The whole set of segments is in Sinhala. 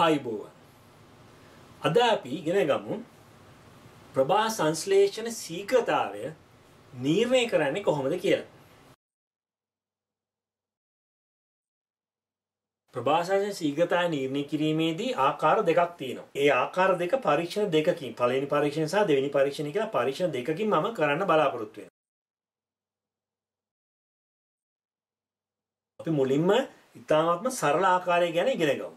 ආයුබෝවන්. අද අපි ඉගෙන ගමු ප්‍රභා සංශ්ලේෂණ ශීඝ්‍රතාවය නිර්ණය කරන්නේ කොහොමද කියලා. ප්‍රභා සංශ්ලේෂණ ශීඝ්‍රතාවය නිර්ණය කිරීමේදී ආකාර දෙකක් තියෙනවා. ඒ ආකාර දෙක පරීක්ෂණ දෙකකින් පළවෙනි පරීක්ෂණ සහ දෙවෙනි පරීක්ෂණ කියලා පරීක්ෂණ දෙකකින් මම කරන්න බලාපොරොත්තු වෙනවා. අපි මුලින්ම ඉතාමත්ම සරල ආකාරය ගැන ඉගෙන ගමු.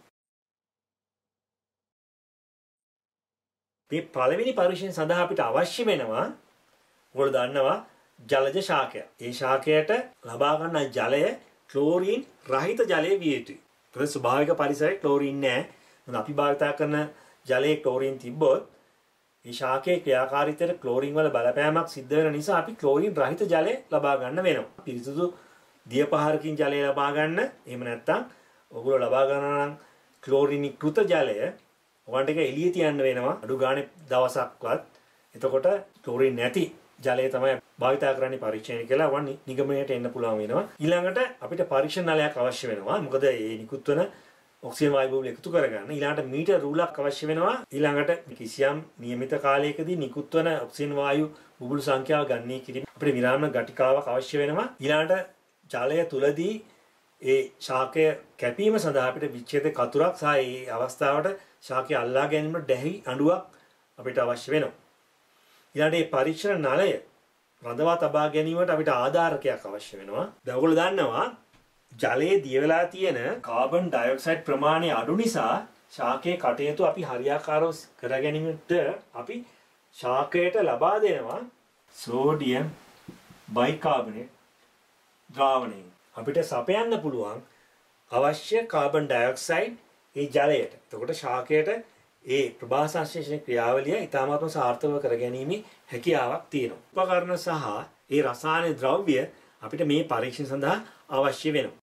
මේ පළවෙනි පරීක්ෂණ සඳහා අපිට අවශ්‍ය වෙනවා ඔයගොල්ලෝ දන්නවා ජලජ ශාකය. ඒ ශාකයට ලබා ගන්න ජලය ක්ලෝරින් රහිත ජලය විය යුතුයි. ඒක ස්වභාවික පරිසරයේ ක්ලෝරින් නැහැ. මොකද අපි භාවිත කරන ජලයේ ක්ලෝරින් තිබ්බොත් මේ ශාකයේ ක්‍රියාකාරීත්වයට ක්ලෝරින් වල බලපෑමක් සිද්ධ වෙන නිසා අපි ක්ලෝරින් රහිත ජලය ලබා ගන්න වෙනවා. පිරිසුදු දිය පහරකින් ජලය ලබා ගන්න. එහෙම නැත්නම් ඔයගොල්ලෝ ලබා ගන්නවා නම් ක්ලෝරිනීකృత ජලය ඔයගොල්ලන්ට ඒක එළියේ තියන්න වෙනවා අඩු ගානේ දවසක්වත්. එතකොට ක්ලෝරින් නැති ජලය තමයි භාවිත කරන්නේ පරීක්ෂණය කියලා ඔයගොල්ලන් නිගමනයට එන්න පුළුවන් වෙනවා. ඊළඟට අපිට පරීක්ෂණ නලයක් අවශ්‍ය වෙනවා. මොකද මේ නිකුත් වෙන ඔක්සිජන් වායු බබල් එකතු කරගන්න. ඊළඟට මීටර් රූලක් අවශ්‍ය වෙනවා. ඊළඟට කිසියම් නියමිත කාලයකදී නිකුත් වෙන ඔක්සිජන් වායු බුබුලු සංඛ්‍යාව ගණනය කිරීම අපිට විරාම ගටිකාවක් අවශ්‍ය වෙනවා. ඊළඟට ජලය තුලදී ඒ ශාකය කැපීම සඳහා අපිට විච්ඡේද කතුරක් සහ ඒ අවස්ථාවට ශාකය අල්ලා ගැනීමට දැහි අඬුවක් අපිට අවශ්‍ය වෙනවා. ඊළඟට මේ පරීක්ෂණ නලය රඳවා තබා ගැනීමට අපිට ආධාරකයක් අවශ්‍ය වෙනවා. දැන් ඔයගොල්ලෝ දන්නවා ජලයේ දිය වෙලා තියෙන කාබන් ඩයොක්සයිඩ් ප්‍රමාණය අඩු නිසා ශාකයේ කටයුතු අපි හරියාකාරව කර ගැනීමට අපි ශාකයට ලබා දෙනවා සෝඩියම් බයිකාබනේට් ද්‍රාවණයෙන්. අපිට සපයන්න පුළුවන් අවශ්‍ය කාබන් ඩයොක්සයිඩ් ඒ ජලයට. එතකොට ශාකයට ඒ ප්‍රභා සංශ්ලේෂණ ක්‍රියාවලිය ඉතාමත්ම සාර්ථකව කර ගැනීමේ හැකියාවක් තියෙනවා. උපකරණ සහ ඒ රසායන ද්‍රව්‍ය අපිට මේ පරීක්ෂණ සඳහා අවශ්‍ය වෙනවා.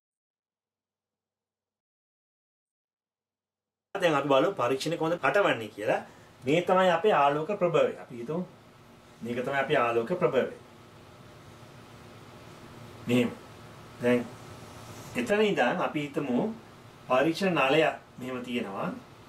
දැන් අපි බලමු පරීක්ෂණ කොහොමද පටවන්නේ කියලා. මේ තමයි අපේ ආලෝක ප්‍රභවය. අපි හිතමු මේක තමයි අපේ ආලෝක ප්‍රභවය. මෙහෙම. දැන් එතන ඉඳන් අපි හිතමු පරීක්ෂණ නලය මෙහෙම තියෙනවා.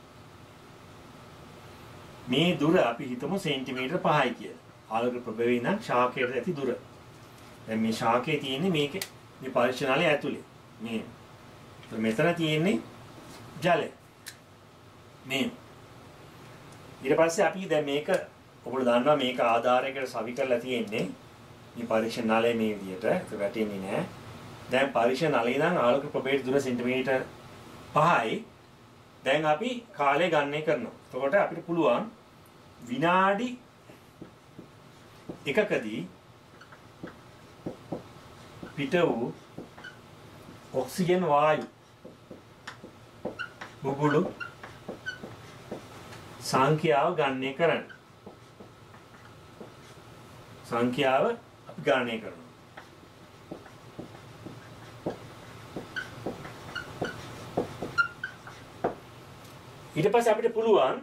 මේ දුර අපි හිතමු සෙන්ටිමීටර් 5යි කියලා. ආලෝක ප්‍රභවයේ ඉඳන් ශාකයට ඇති දුර. දැන් මේ ශාකයේ තියෙන්නේ මේකේ මේ පරීක්ෂණ නලය ඇතුලේ. මේ. මෙතන තියෙන්නේ ජලය. මේ. ඊට පස්සේ අපි දැන් මේක ඔයගොල්ලෝ දන්නවා මේක ආධාරයකට සවි කරලා තියෙන්නේ. මේ පරීක්ෂණ නලය මේ විදිහට ඒක වැටෙන්නේ නැහැ. දැන් පරීක්ෂණ නලය ඉඳන් ආලෝක ප්‍රභවයේ දුර සෙන්ටිමීටර් 5යි. දැන් අපි කාලය ගණනය කරනවා. එතකොට අපිට පුළුවන් විනාඩි එකකදී පිට වූ ඔක්සිජන් වායු බුබුලු සංඛ්‍යාව ගණනය කරන්න. සංඛ්‍යාව අපි ගණනය කරනවා. ඊට පස්සේ අපිට පුළුවන්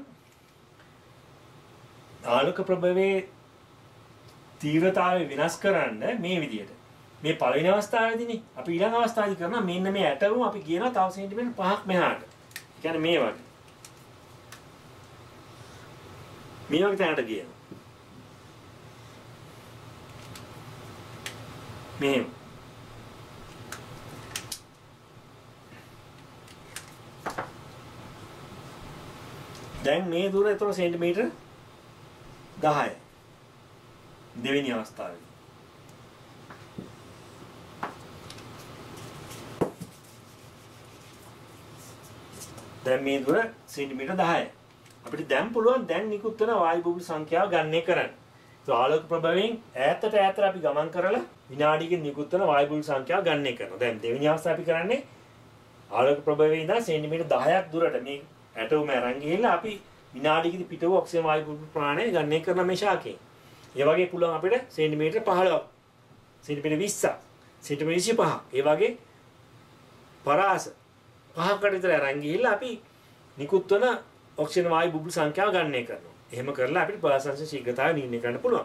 ආලෝක ප්‍රභවයේ තීව්‍රතාවය වෙනස් කරන්න මේ විදිහට. මේ පළවෙනි අවස්ථාවේදීනේ අපි ඊළඟ අවස්ථාවේදී කරනවා මෙන්න මේ ඇටවුම අපි කියනවා තව සෙන්ටිමීටර් 5ක් මෙහාට. ඒ කියන්නේ මේ වගේ. මේ වගේ තැනකට කියනවා. මෙහෙම. දැන් මේ දුර එතකොට සෙන්ටිමීටර් 10යි. දෙවෙනි අවස්ථාවේ. දැන් මේ දුර සෙන්ටිමීටර් 10යි. අපිට දැන් පුළුවන් දැන් නිකුත් වෙන වායු බුබුලු සංඛ්‍යාව ගණනය කරන්න. ඒ ආලෝක ප්‍රභවයෙන් ඈතට අපි ගමන් කරලා විනාඩියකින් නිකුත් වෙන වායු බුබුලු සංඛ්‍යාව ගණනය කරනවා. දැන් දෙවෙනි අවස්ථාව අපි කරන්නේ ආලෝක ප්‍රභවයේ ඉඳන් සෙන්ටිමීටර් 10ක් දුරට මේ ඇටෝම අරන් ගිහිල්ලා අපි විනාඩියකදී පිට වූ ඔක්සිජන් වායු බුබුලු ප්‍රමාණය ගණනය කරන මේ ශාකයෙන්. ඒ වගේ පුළුවන් අපිට සෙන්ටිමීටර් 15ක්, සෙන්ටිමීටර් 20ක්, සෙන්ටිමීටර් 25ක්. ඒ වගේ පරාස 5කට විතර අරන් ගිහිල්ලා අපි නිකුත් වන ඔක්සිජන් වායු බුබුලු සංඛ්‍යාව ගණනය කරනවා. එහෙම කරලා අපිට ප්‍රභා සංශ්ලේෂණ ශීඝ්‍රතාවය නිර්ණය කරන්න පුළුවන්.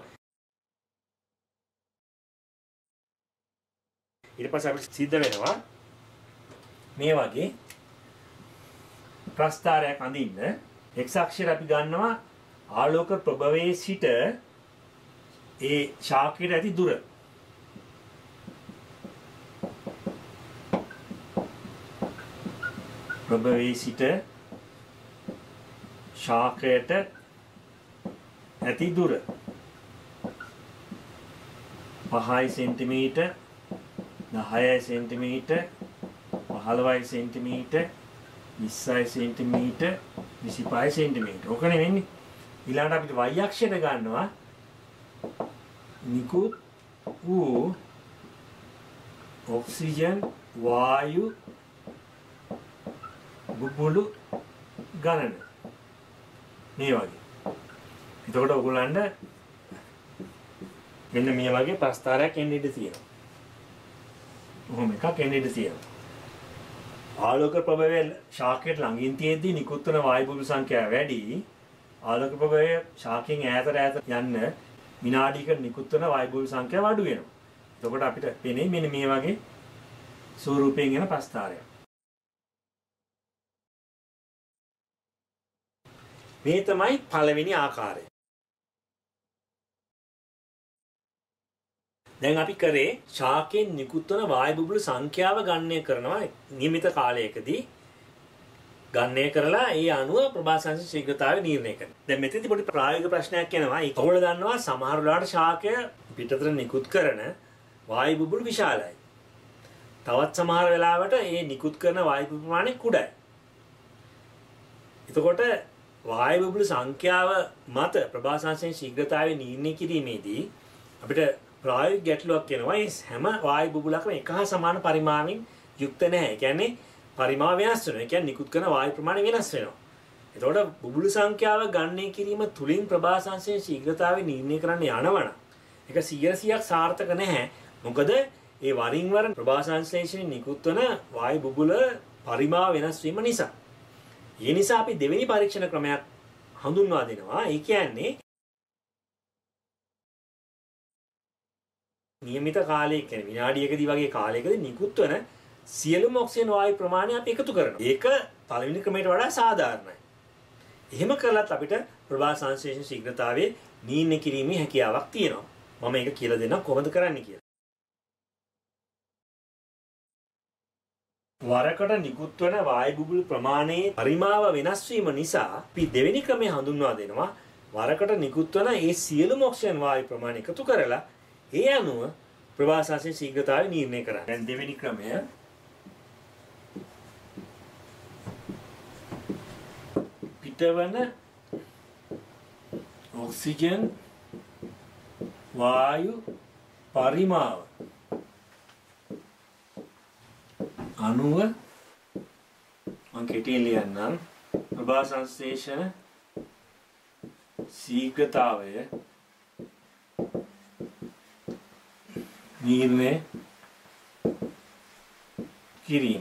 ඊට පස්සේ අපිට සිද්ධ වෙනවා මේ වගේ ප්‍රස්ථාරයක් අඳින්න x අක්ෂයට අපි ගන්නවා ආලෝක ප්‍රභවයේ සිට ඒ ශාකයට ඇති දුර. ප්‍රභවයේ සිට ශාකයට ඇති දුර 5 centimetre 10 centimetre 15 centimetre 20 centimetre 25 centimetre. ඔකනේ වෙන්නේ. ඊළඟට අපිට y අක්ෂයට ගන්නවා නිකුත් වූ ඔක්සිජන් වායු බුබුලු ගණන මේ වගේ. එතකොට ඔයගොල්ලන්ට මෙන්න මේ වගේ ප්‍රස්ථාරයක් එන්න ඉඩ තියෙනවා. කොහොම එකක් එන්න ඉඩ තියෙනවා. ආලෝක ප්‍රභවයේ ශාකයට ළඟින් තියෙද්දී නිකුත් වන වායු බුබුලු සංඛ්‍යාව වැඩි. ආලෝක ප්‍රභවයේ ශාකයෙන් ඈතට යන්න විනාඩියකට නිකුත් වන වායු බුබුලු සංඛ්‍යාව අඩු වෙනවා. එතකොට අපිට පේන්නේ මෙන්න මේ වගේ ස්වරූපයෙන් එන ප්‍රස්ථාරයක්. මේ තමයි පළවෙනි ආකාරය. දැන් අපි කරේ ශාකයෙන් නිකුත් වන වායු බුබුලු සංඛ්‍යාව ගණනය කරනවා නියමිත කාලයකදී ගණනය කරලා ඒ අනුව ප්‍රභාසංශ ශීඝ්‍රතාවය නිර්ණය කරනවා. දැන් මෙතනදී පොඩි ප්‍රායෝගික ප්‍රශ්නයක් එනවා. ඒක ඔයගොල්ලෝ දන්නවා සමහර වෙලාවට ශාකය පිටතට නිකුත් කරන වායු බුබුලු විශාලයි. තවත් සමහර වෙලාවට ඒ නිකුත් කරන වායු බුබුලු ප්‍රමාණය කුඩයි. එතකොට වායු බුබුලු සංඛ්‍යාව මත ප්‍රභාසංශයෙන් ශීඝ්‍රතාවය නිර්ණය කිරීමේදී අපිට ප්‍රායෝගික ගැටලුවක් එනවා. ඒ හැම වායු බුබුලක්ම එක හා සමාන පරිමාණයෙන් යුක්ත නැහැ. ඒ කියන්නේ පරිමාණ වෙනස් වෙනවා. ඒ කියන්නේ නිකුත් කරන වායු ප්‍රමාණය වෙනස් වෙනවා. එතකොට බුබුලු සංඛ්‍යාව ගණනය කිරීම තුලින් ප්‍රභාසංශයෙන් ශීඝ්‍රතාවය නිර්ණය කරන්න යනවනම් ඒක 100%ක් සාර්ථක නැහැ. මොකද ඒ වරින් වර ප්‍රභාසංශ්ලේෂණයෙන් නිකුත් වන වායු බුබුල පරිමාණ වෙනස් වීම නිසා. ඒ නිසා අපි දෙවෙනි පරීක්ෂණ ක්‍රමයක් හඳුන්වා දෙනවා. ඒ කියන්නේ නියමිත කාලයක කියන්නේ විනාඩියකදී වගේ කාලයකදී නිකුත් වන සියලුම ඔක්සිජන් වායු ප්‍රමාණය අපි එකතු කරනවා. ඒක පළවෙනි ක්‍රමයට වඩා සාධාරණයි. එහෙම කළත් අපිට ප්‍රභාසංශ්ලේෂණ ශීඝ්‍රතාවයේ නිර්ණය කිරීමේ හැකියාවක් තියෙනවා. මම ඒක කියලා දෙන්නම් කොහොමද කරන්න කියලා. වරකට නිකුත් වන වායු බුබුලු ප්‍රමාණයේ පරිමාව වෙනස් වීම නිසා අපි දෙවෙනි ක්‍රමය හඳුන්වා දෙනවා. වරකට නිකුත් වන ඒ සියලුම ඔක්සිජන් වායු ප්‍රමාණය එකතු කරලා ඒ අනුව ප්‍රභාසංශයේ ශීඝ්‍රතාවය නිර්ණය කරන්න. දැන් දෙවෙනි ක්‍රමය පිටවන ඔක්සිජන් වායු පරිමාව අනුව මම කෙටියෙන් ලියන්නම්. ප්‍රභාසංශ්ලේෂණ ශීඝ්‍රතාවය නිර්ණය කිරීම.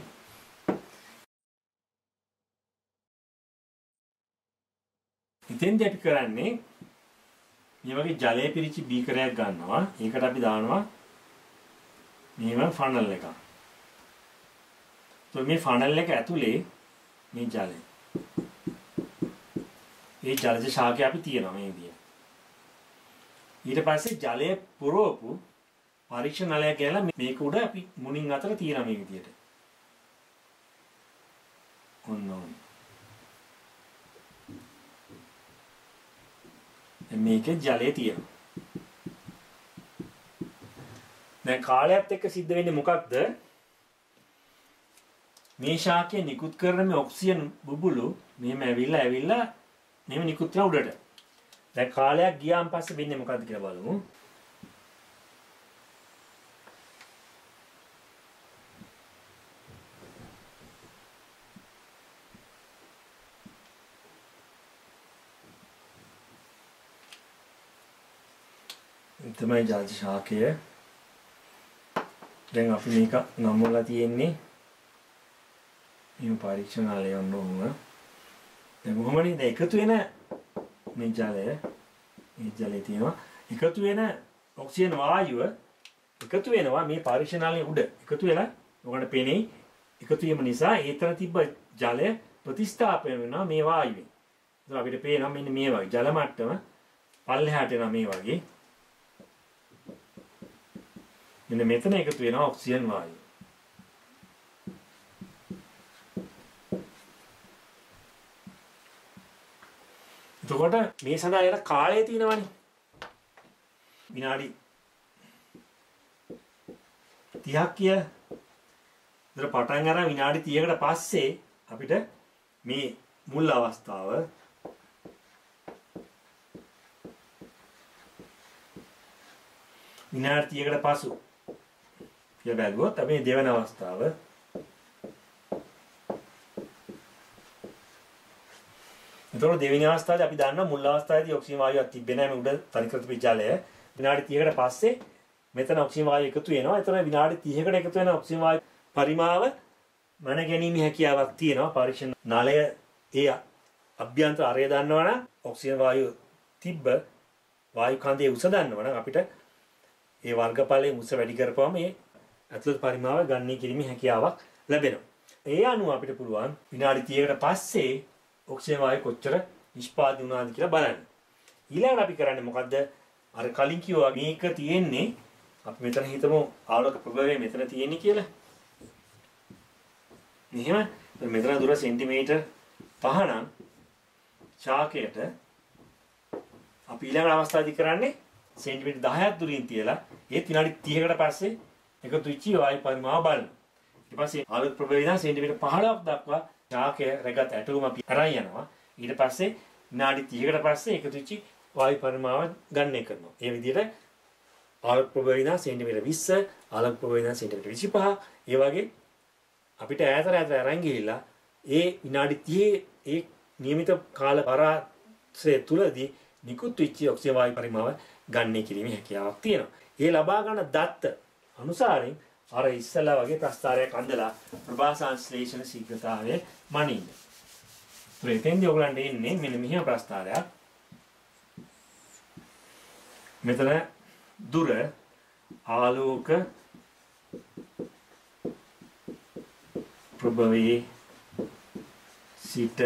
ඉතින්දී අපි කරන්නේ මේ වගේ ජලය පිරිච්ච බීකරයක් ගන්නවා. ඒකට අපි දානවා මෙහෙම ෆනල් එකක්. මේ ෆනල් එක ඇතුලේ මේ ජලය. ඒ ජලජ ශාකය අපි තියනවා මේ විදියට. ඊට පස්සේ ජලය පුරවපු පරීක්ෂණ නලයක් ගෑලා මේක උඩ අපි මුණින් අතර තියනවා මේ විදියට. ඔන්න. මේකේ ජලය තියෙනවා. දැන් කාලයත් එක්ක සිද්ධ වෙන්නේ මොකක්ද? මේ ශාකය නිකුත් කරන මේ ඔක්සිජන් බුබුලු මෙහෙම ඇවිල්ලා මෙහෙම නිකුත් වෙන උඩට. දැන් කාලයක් ගියාන් පස්සේ වෙන්නේ මොකද්ද කියලා බලමු. තමයි ජලජ ශාකය. දැන් අපි මේක නම්වලා තියෙන්නේ මේ පරීක්ෂණාලය යන්න ඕන. දැන් කොහොමද එකතු වෙන මේ ජලය තියෙනවා. එකතු වෙන ඔක්සිජන් වායුව එකතු වෙනවා මේ පරීක්ෂණාලයේ උඩ. එකතු වෙලා ඔකට පේන්නේ එකතු වීම නිසා ඒතර තිබ්බ ජලය ප්‍රතිස්ථාපනය වෙනවා මේ වායුවෙන්. ඒක අපිට පේනවා මෙන්න මේ වගේ ජල මට්ටම පල්ලෙහාට යනවා මේ වගේ. මෙන්න මෙතන එකතු වෙනවා ඔක්සිජන් වායුව. එතකොට මේ සඳහා යන කාලය තියෙනවනේ. විනාඩි 30ක් කිය. ඉතින් පටන් අරන් විනාඩි 30කට පස්සේ අපිට මේ මුල් අවස්ථාව විනාඩි 30කට පසු කියලා බැලුවොත් අපි දෙවන අවස්ථාව එතකොට දෙවෙනි අවස්ථාවේ අපි දන්නවා මුල් අවස්ථාවේදී ඔක්සිජන් වායුවක් තිබ්බේ නැහැ මේ උඩ තනිකරතු ජලය. විනාඩි 30කට පස්සේ මෙතන ඔක්සිජන් වායුව එකතු වෙනවා. එතකොට විනාඩි 30කට එකතු වෙන ඔක්සිජන් වායු පරිමාව මන ගැනීම හැකියාවක් තියෙනවා. පරීක්ෂණ නලය ඒ අභ්‍යන්තර අරය දන්නවනම් ඔක්සිජන් වායුව තිබ්බ වායු කන්දේ උස දන්නවනම් අපිට ඒ වර්ගඵලයේ උස වැඩි කරපුවම මේ ඇතුළත පරිමාව ගණනය කිරීමේ හැකියාවක් ලැබෙනවා. ඒ අනුව අපිට පුළුවන් විනාඩි 30කට පස්සේ ඔක්සිජන් වායුව කොච්චර නිෂ්පාදනය වුණාද කියලා බලන්න. ඊළඟට අපි කරන්නේ මොකද්ද? අර කලින් කිව්වා මේක තියෙන්නේ අපි මෙතන හිතමු ආලෝක ප්‍රභවය මෙතන තියෙන්නේ කියලා. මෙහෙම මෙතන දුර සෙන්ටිමීටර් 5 නම් ශාකයට අපි ඊළඟ අවස්ථාවේදී කරන්නේ සෙන්ටිමීටර් 10ක් දුරින් තියලා ඒත් විනාඩි 30කට පස්සේ එකතු වෙච්ච වායු පරිමාව බලන්න. ඊට පස්සේ ආලෝක ප්‍රභවය ඉඳන් සෙන්ටිමීටර් 15ක් දක්වා ශාකය රැගත් ඇටුම අපි අරන් යනවා. ඊට පස්සේ විනාඩි 30කට පස්සේ එකතු වෙච්ච වායු පරිමාව ගණනය කරනවා. ඒ විදිහට ආලෝක ප්‍රභවය ඉඳන් සෙන්ටිමීටර් 20, ආලෝක ප්‍රභවය ඉඳන් සෙන්ටිමීටර් 25 ඒ වගේ අපිට ඈතට අරන් ගිහිල්ලා ඒ විනාඩි 30 ඒ નિયમિત කාල පරාසය තුලදී නිකුත් වෙච්ච ඔක්සිජන් වායු පරිමාව ගණනය කිරීමේ හැකියාවක් තියෙනවා. ඒ ලබා ගන්න දත්ත අනුසාරයෙන් අර ඉස්සලා වගේ ප්‍රස්ථාරයක් අඳලා ප්‍රභාසංශ්ලේෂණ ශීඝ්‍රතාවය මනින්න. ප්‍රේතෙන්දී ඔයගලන්ට එන්නේ මෙන්න මෙහෙම ප්‍රස්ථාරයක්. මෙතන දුර ආලෝක ප්‍රභවයේ සිට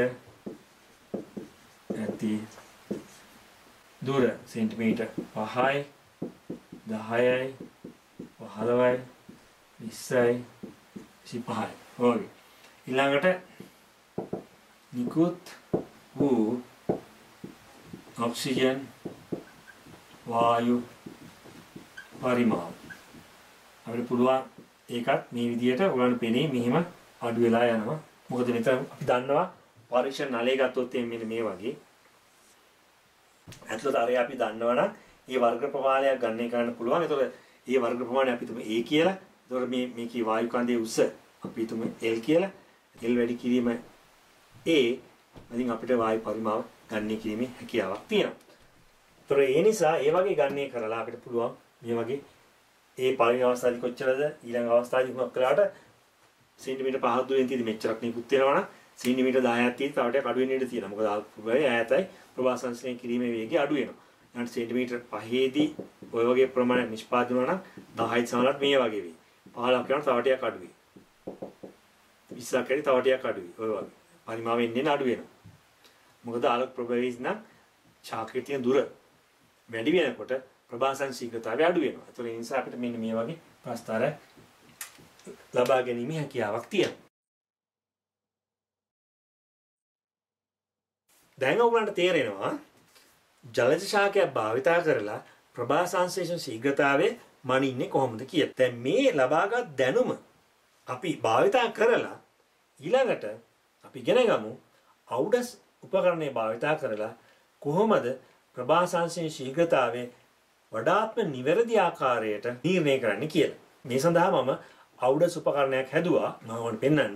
ඇති දුර සෙන්ටිමීටර් 5යි 10යි 15යි 20යි 25යි. ඕකේ. ඊළඟට නිකුත් වූ ඔක්සිජන් වායු පරිමාව අපිට පුළුවන් ඒකත් මේ විදිහට ඔයගොල්ලන්ට පෙනේ මෙහිම අඩු වෙලා යනවා. මොකද මෙතන අපි දන්නවා පරීක්ෂණ නලය ගත්තොත් මෙන්න මේ වගේ ඇතුළත අරය අපි දන්නවනම් මේ වර්ග ප්‍රමාණයක් ගණනය කරන්න පුළුවන්. ඒතකොට මේ වර්ග ප්‍රමාණය අපි තුමු A කියලා. ඒතකොට මේකේ වායු කන්දේ උස අපි තුමු L කියලා. L වැඩි කිරීම A. ඉතින් අපිට වායු පරිමාව ගණනය කිරීමේ හැකියාවක් තියෙනවා. ඒතකොට ඒ නිසා ඒ වගේ ගණනය කරලා අපිට පුළුවන් මේ වගේ ඒ පළවෙනි අවස්ථාවේ කොච්චරද ඊළඟ අවස්ථාවේ හුඟක් වෙලාට සෙන්ටිමීටර් 5ක් දුරින් තියෙදි මෙච්චරක් නිකුත් වෙනවා නම් සෙන්ටිමීටර් 10ක් තියෙදි තව ටිකක් අඩු වෙන්න ඉඩ තියෙනවා. මොකද ආල්පුබේ ඈතයි ප්‍රභා සංශ්ලේෂණය කිරීමේ වේගය අඩු වෙනවා. ඊට සෙන්ටිමීටර් 5ේදී ඔය වගේ ප්‍රමාණයක් නිෂ්පාදනය වෙනවා නම් 10යි සමහරවිට මේ වගේ වෙයි. 15ක් කරනවා තව ටිකක් අඩු වෙයි. 20ක් කරේ තව ටිකක් අඩු වෙයි. ඔය වගේ. පරිමාවෙන් එන්නේ අඩු වෙනවා. මොකද ආලෝක ප්‍රභවයේ නම් ශාකයේ තියෙන දුර වැඩි වෙනකොට ප්‍රභාසං ශීඝ්‍රතාවය අඩු වෙනවා. ඒතකොට ඒ නිසා අපිට මෙන්න මේ වගේ ප්‍රස්ථාර ලබා ගැනීම හැකියාවක් තියෙනවා. දැන් ඔයගලන්ට තේරෙනවා ජලජ ශාකයක් භාවිතා කරලා ප්‍රභාසංශ්ලේෂණ ශීඝ්‍රතාවය මනින්නේ කොහොමද කියලා. දැන් මේ ලබාගත් දැනුම අපි භාවිතා කරලා ඊළඟට අපි ඉගෙන ගමු අවුඩස් උපකරණය භාවිතා කරලා කොහොමද ප්‍රභාසංශ්ලේෂණ ශීඝ්‍රතාවය වඩාත්ම නිවැරදි ආකාරයට නිර්ණය කරන්න කියලා. මේ සඳහා මම අවුඩස් උපකරණයක් හැදුවා. මම ඔයාලට පෙන්නන්න.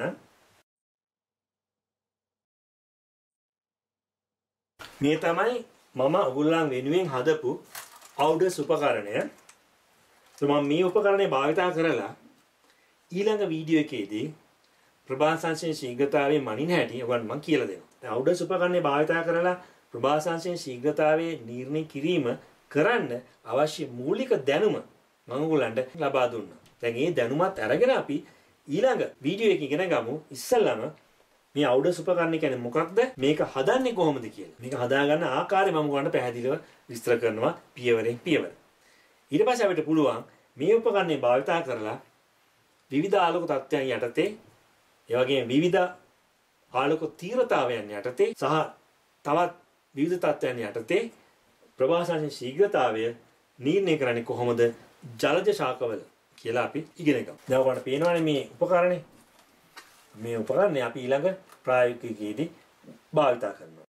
මේ තමයි මම ඔයගොල්ලන් වෙනුවෙන් හදපු අවුඩස් උපකරණය. මම මේ උපකරණය භාවිතා කරලා ඊළඟ වීඩියෝ එකේදී ප්‍රභාසංශ්ලේෂණ ශීඝ්‍රතාවයේ මනින හැටි ඔයගොල්ලන් මම කියලා දෙනවා. දැන් අවුඩස් උපකරණය භාවිතා කරලා ප්‍රභාසංශ්ලේෂණ ශීඝ්‍රතාවයේ නිර්ණය කිරීම කරන්න අවශ්‍ය මූලික දැනුම මම ඔයගොල්ලන්ට ලබා දුන්නා. දැන් මේ දැනුමත් අරගෙන අපි ඊළඟ වීඩියෝ එකකින් ඉගෙන ගමු ඉස්සෙල්ලාම මේ අවුඩස් උපකරණ කියන්නේ මොකක්ද? මේක හදන්නේ කොහොමද කියලා. මේක හදාගන්න ආකාරය මම ඔයගොල්ලන්ට පැහැදිලිව විස්තර කරනවා පියවරෙන් පියවර. ඊට පස්සේ අපිට පුළුවන් මේ උපකරණය භාවිතා කරලා විවිධ ආලෝක තත්ත්වයන් යටතේ ඒ වගේම විවිධ ආලෝක තීව්‍රතාවයන් යටතේ සහ තවත් විවිධ තත්ත්වයන් යටතේ ප්‍රවාහසංශ ශීඝ්‍රතාවය නිර්ණය කරන්නේ කොහොමද ජලජ ශාකවල කියලා අපි ඉගෙන ගමු. දැන් ඔයාලට පේනවනේ මේ උපකරණේ. මේ උපකරණය අපි ඊළඟ ප්‍රායෝගිකයේදී භාවිත කරනවා.